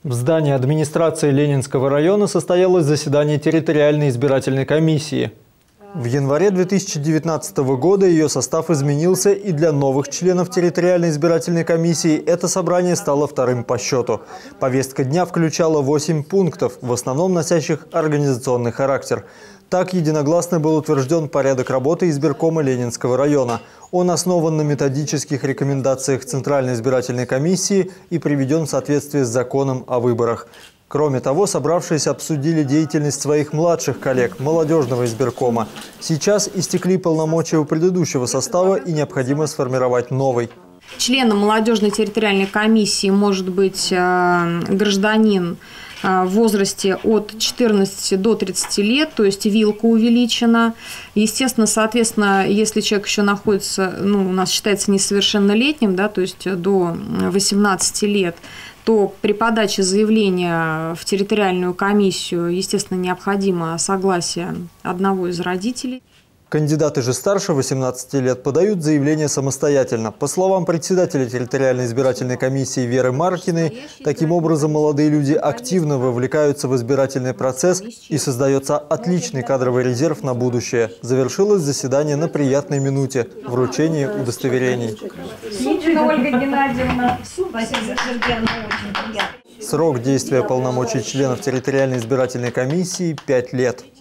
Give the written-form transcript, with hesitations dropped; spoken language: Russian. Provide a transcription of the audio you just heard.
В здании администрации Ленинского района состоялось заседание территориальной избирательной комиссии. В январе 2019 года ее состав изменился, и для новых членов территориальной избирательной комиссии это собрание стало вторым по счету. Повестка дня включала 8 пунктов, в основном носящих организационный характер. Так единогласно был утвержден порядок работы избиркома Ленинского района. Он основан на методических рекомендациях Центральной избирательной комиссии и приведен в соответствии с законом о выборах. Кроме того, собравшиеся обсудили деятельность своих младших коллег, молодежного избиркома. Сейчас истекли полномочия у предыдущего состава и необходимо сформировать новый. Членом молодежной территориальной комиссии может быть гражданин в возрасте от 14 до 30 лет, то есть вилка увеличена. Естественно, соответственно, если человек еще находится, у нас считается несовершеннолетним, да, то есть до 18 лет, то при подаче заявления в территориальную комиссию, естественно, необходимо согласие одного из родителей. Кандидаты же старше 18 лет подают заявление самостоятельно. По словам председателя территориальной избирательной комиссии Веры Маркиной, таким образом молодые люди активно вовлекаются в избирательный процесс и создается отличный кадровый резерв на будущее. Завершилось заседание на приятной минуте – вручение удостоверений. Ольга Геннадьевна. Срок действия полномочий членов территориальной избирательной комиссии – 5 лет.